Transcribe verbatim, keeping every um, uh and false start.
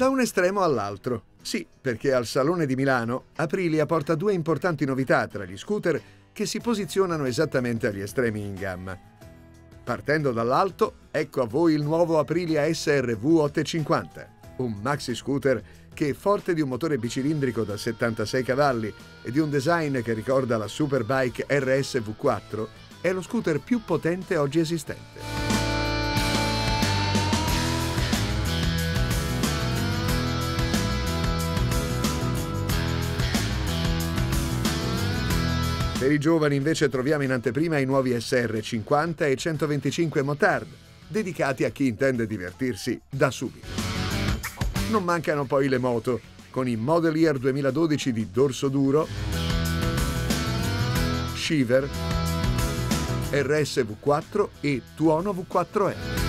Da un estremo all'altro. Sì, perché al Salone di Milano Aprilia porta due importanti novità tra gli scooter che si posizionano esattamente agli estremi in gamma. Partendo dall'alto, ecco a voi il nuovo Aprilia S R V ottocentocinquanta, un maxi scooter che, forte di un motore bicilindrico da settantasei cavalli e di un design che ricorda la Superbike R S V quattro, è lo scooter più potente oggi esistente. Per i giovani invece troviamo in anteprima i nuovi S R cinquanta e centoventicinque Motard, dedicati a chi intende divertirsi da subito. Non mancano poi le moto, con i Model Year duemiladodici di dorso duro, Shiver, R S V quattro e Tuono V quattro R.